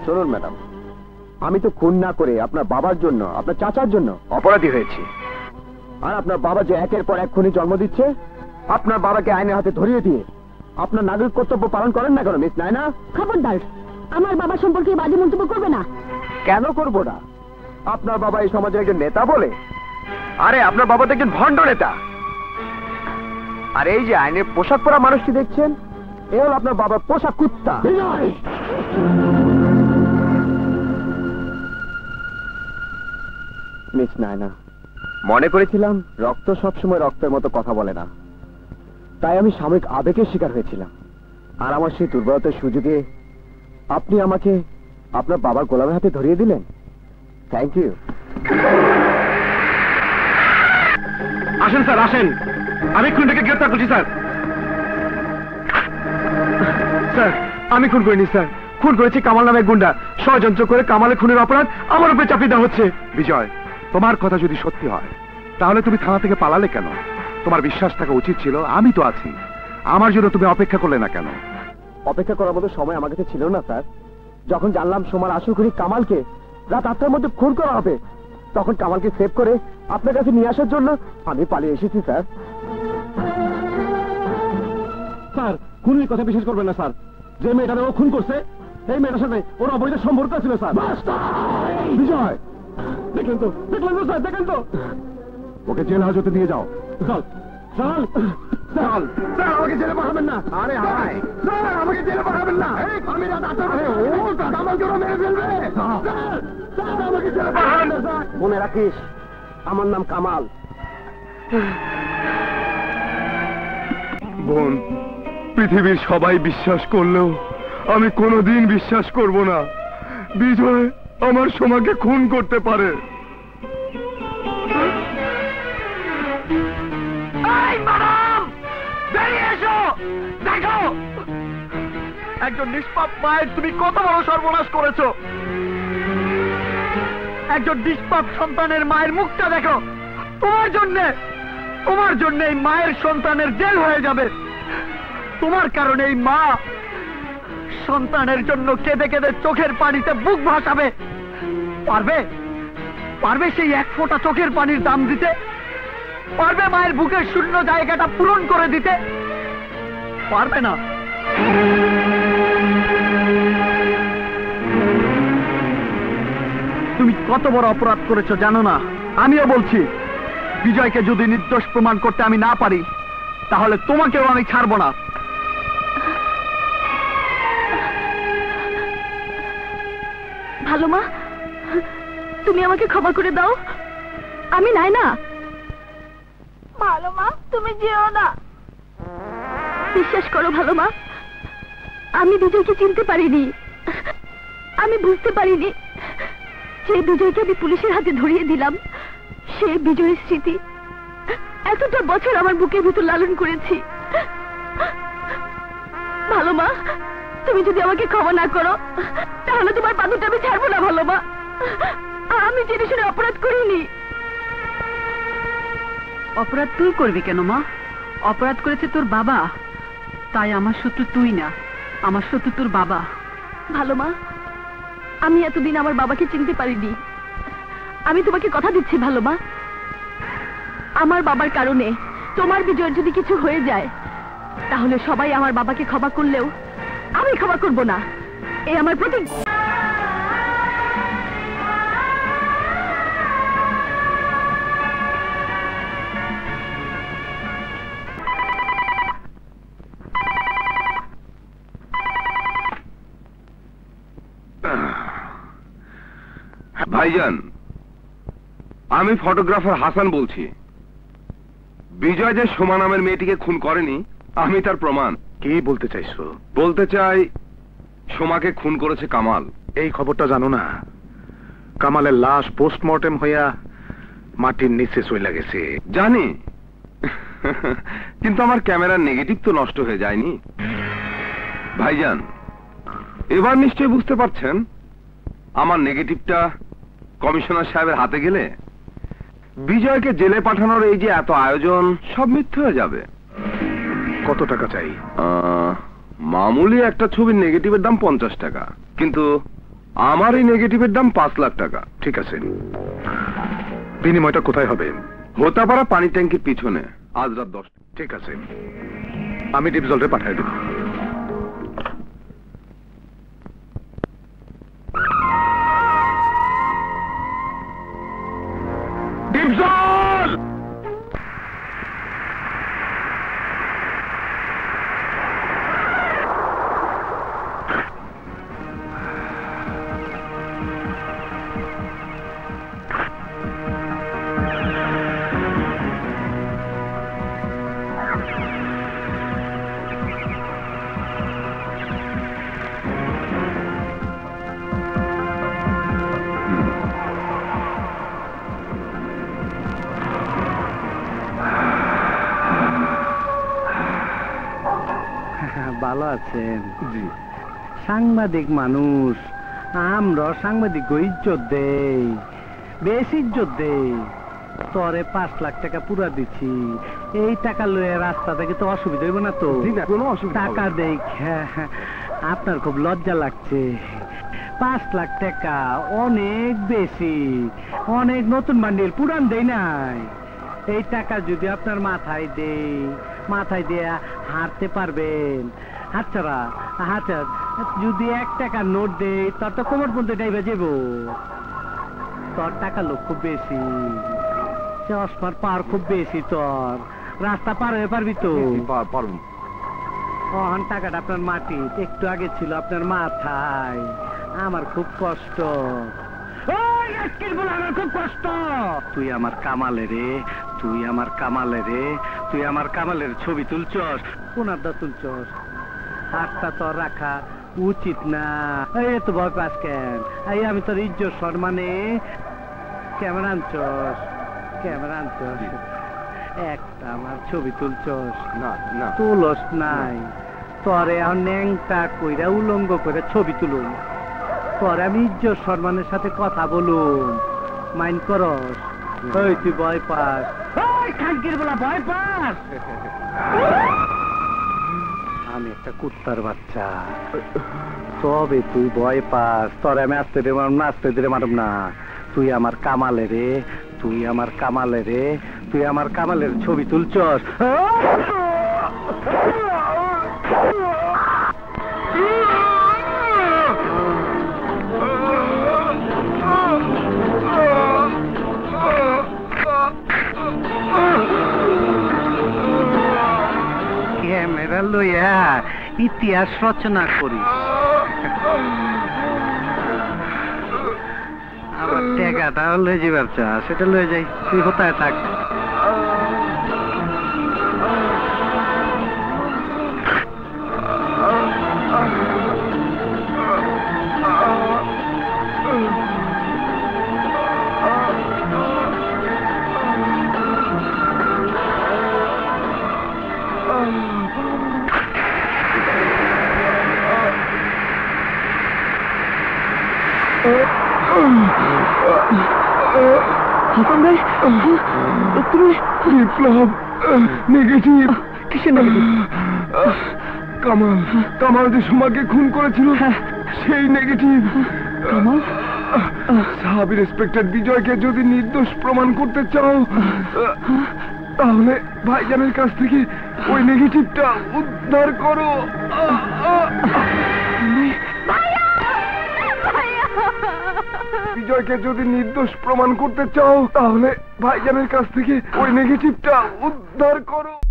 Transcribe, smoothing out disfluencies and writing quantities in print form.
শুনুন ম্যাডাম, আমি তো খুন না করে আপনার বাবার জন্য, আপনার চাচার জন্য অপরাধী হয়েছি। আর আপনার বাবা যে একের পর এক খুনি জন্ম দিচ্ছে, আপনার বাবাকে আইনের হাতে ধরিয়ে দিয়ে আপনার নাগরিক কর্তব্য পালন করেন না কেন মিস নায়না? খবরদার, আমার বাবা সম্পর্কে বাজে মন্তব্য করবে না। কেন করবো না? আপনার বাবা এই সমাজের একজন নেতা বলে? আরে আপনার বাবা তো একজন ভণ্ড নেতা। আর এই যে আইনের পোশাক পরা মানুষটি দেখছেন, এ হল আপনার বাবার পোশাক কুত্তা। মিস নায়না, মনে করেছিলাম রক্ত সবসময় রক্তের মতো কথা বলে না, তাই আমি সাময়িক আবেগের শিকার হয়েছিলাম। আর আমার সেই দুর্বলতার সুযোগে আপনি আমাকে আপনার বাবার গোলামের হাতে ধরিয়ে দিলেন। Thank you. আসেন স্যার, আসেন। আমি খুনিটাকে গ্রেফতার করছি স্যার। স্যার, আমি খুন করিনি স্যার, খুন করেছি কামাল নামে গুন্ডা। ষড়যন্ত্র করে কামালে খুনের অপরাধ আমার উপরে চাপিয়ে দেওয়া হচ্ছে। বিজয়, তোমার কথা যদি সত্যি হয় তাহলে তুমি থানা থেকে পালালে কেন? তোমার বিশ্বাস থাকা উচিত ছিল আমি তো আছি, আমার জন্য তুমি অপেক্ষা করলে না কেন? অপেক্ষা করার মতো সময় আমার কাছে ছিল না স্যার। যখন জানলাম সোমার আসল খুনি কামালকে রাত 8টার মধ্যে খুন করা হবে, তখন কামালকে সেভ করে আপনার কাছে নিয়ে আসার জন্য আমি পালিয়ে এসেছি স্যার। স্যার, খুনের কথা বিশ্বাস করবেন না স্যার। যে মেয়েটা ও খুন করছে, এই মেয়েটার সাথে ওর অবৈধ সম্পর্ক ছিল স্যার। বিজয়, দেখলেন তো স্যার, দেখেন তো। ওকে জেল হাজতে দিয়ে যাও। চল চল চল। স্যার, আমাকে জেলে পাঠাবেন না। আরে হাই স্যার, আমাকে জেলে পাঠাবেন না। আমি রাত 8টার মধ্যে কামালকে ওরা মেরে ফেলবে। স্যার, আমাকে জেলে পাঠাবেন না স্যার। মনে রাখিস, আমার নাম কামাল। বোন, পৃথিবীর সবাই বিশ্বাস করলেও আমি কোনোদিন বিশ্বাস করব না বিজয় আমার সোমাকে খুন করতে পারে। দেখো, একজন নিষ্পাপ মায়ের তুমি কত বড় সর্বনাশ করেছো। একজন নিষ্পাপ সন্তানের মায়ের মুখটা দেখো। তোমার জন্য এই মায়ের সন্তানের জেল হয়ে যাবে। তোমার কারণে এই মা সন্তানের জন্য কেঁদে কেঁদে চোখের পানিতে বুক ভাসাবে। পারবে সেই এক ফোঁটা চোখের পানির দাম দিতে? পারবে মায়ের বুকের শূন্য জায়গাটা পূরণ করে দিতে? পারবে না। তুমি কত বড় অপরাধ করেছো জানো না? আমিও বলছি, বিজয়কে যদি নির্দোষ প্রমাণ করতে আমি না পারি, তাহলে তোমাকেও আমি ছাড়বো না। ভালো মা, তুমি আমাকে ক্ষমা করে দাও। আমি নায়না। ভালো মা, তুমি যেও না। বিশ্বাস করো ভালো মা, আমি বিজয়কে চিনতে পারিনি। আমি বুঝতে পারিনি যে বিজয়কে আমি পুলিশের হাতে ধরিয়ে দিলাম। সে বিজয়ের স্মৃতি এতটা বছর আমার বুকের ভিতর লালন করেছি। ভালো মা, তুমি যদি আমাকে ক্ষমা না করো, তাহলে তোমার পা দুটো আমি ছাড়বো না। ভালো মা, আমি জেনে শুনে অপরাধ করিনি। অপরাধ তুই করবি কেন মা? অপরাধ করেছে তোর বাবা, তাই আমার শত্রু তুই না, আমার শত্রু তোর বাবা। ভালো মা, আমি এতদিন আমার বাবাকে চিনতে পারিনি। আমি তোমাকে কথা দিচ্ছি ভালো মা, আমার বাবার কারণে তোমার বিজয়ের যদি কিছু হয়ে যায়, তাহলে সবাই আমার বাবাকে ক্ষমা করলেও আমি ক্ষমা করব না। এই আমার প্রতিজ্ঞা। ভাইজান, আমি ফটোগ্রাফার হাসান বলছি। বিজয় যে সোমা নামের মেয়েটিকে খুন করেনি, আমি তার প্রমাণ। কি বলতে চাইছো? বলতে চাই, সোমাকে খুন করেছে কামাল। এই খবরটা জানো না? কামালের লাশ পোস্টমর্টেম হইয়া মাটির নিচে চলে গেছে। জানি, কিন্তু আমার ক্যামেরার নেগেটিভ তো নষ্ট হয়ে যায়নি। ভাইজান, এবার নিশ্চয়ই বুঝতে পারছেন আমার নেগেটিভটা কমিশনার সাহেবের হাতে গেলে বিজয়কে জেলে পাঠানোর এই যে এত আয়োজন সব মিথ্যে হয়ে যাবে। কত টাকা চাই? মামুলি একটা ছবির নেগেটিভের দাম 50 টাকা, কিন্তু আমার এই নেগেটিভের দাম 5 লাখ টাকা। ঠিক আছে, বিনিময়টা কোথায় হবে? হোতাপাড়া পানি ট্যাঙ্কির পিছনে, আজ রাত 10। ঠিক আছে, আমি ডিপজলরে পাঠিয়ে দেব। ডিপজল! ভালো আছেন? জি। সাংবাদিক মানুষ, আমরা সাংবাদিক ইজ্জত দেই, বেশ ইজ্জত দেই। তোরে 5 লাখ টাকা পুরা দিচ্ছি, এই টাকা লয়ে রাস্তা থেকে তো অসুবিধা হইব না তো? কোনো অসুবিধা টাকা দেখ, আপনার খুব লজ্জা লাগছে। 5 লাখ টাকা অনেক বেশি, অনেক নতুন বান্ডিল, পুরান দেই নাই। এই টাকা যদি আপনার মাথায় দেই, মাথায় দিয়ে হাঁটতে পারবেন। হাতছাড়া হাতে যদি 1 টাকার নোট দেই, তোর তো কোমর পর্যন্ত ডাইবে যাব। তোর টাকা লোক খুব বেশি, চশমার পার খুব বেশি, তোর রাস্তা পার হয়ে পারবি তো? পারবো। ওহন টাকাটা আপনার মাটি, একটু আগে ছিল আপনার মাথায়। আমার খুব কষ্ট, আমার খুব কষ্ট। তুই আমার কামালে রে, তুই আমার কামালে রে, তুই আমার কামালের ছবি তুলছস, কোনারটা তুলছস। হাতটা তোর রাখা উচিত না। এই তো ভয় পাস কেন? এই আমি তোর ইজ্জত সম্মানে ক্যামেরা আনছস, ক্যামেরা আনছস, একটা আমার ছবি তুলছস না না, তুলস নাই। তোরে এখন ন্যাংটা কইরা উলঙ্গ করে ছবি তুলুন, তোরে আমি ইজ্জত সম্মানের সাথে কথা বলুন, মাইন্ড করস? ওই তুই ভয় পাস? ওই খানকির বলা ভয় পাস? আমি একটা কুত্তার বাচ্চা, তবে তুই ভয় পাস? তোরে আমি আসতে দেব না, আসতে দিলে মারব না। তুই আমার কামালে রে, তুই আমার কামালে রে, তুই আমার কামালের ছবি তুলছস। ক্যামেরা লইয়া ইতিহাস রচনা করি, আবার টাকাটা লয়ে যাবার চা, সেটা লয়ে যাই, তুই কোথায় থাক। বিপ্লব নেগেটিভ। কিসের নেগেটিভ? কামাল যে সুমাকে খুন করেছিল, সেই নেগেটিভ। কামাল? সাব ইন্সপেক্টর বিজয়কে যদি নির্দোষ প্রমাণ করতে চাও, তাহলে ভাইজানের কাছ থেকে ওই নেগেটিভটা উদ্ধার করো। বিজয়কে যদি নির্দোষ প্রমাণ করতে চাও, তাহলে ভাইজানের কাছ থেকে ওই নেগেটিভটা উদ্ধার করো।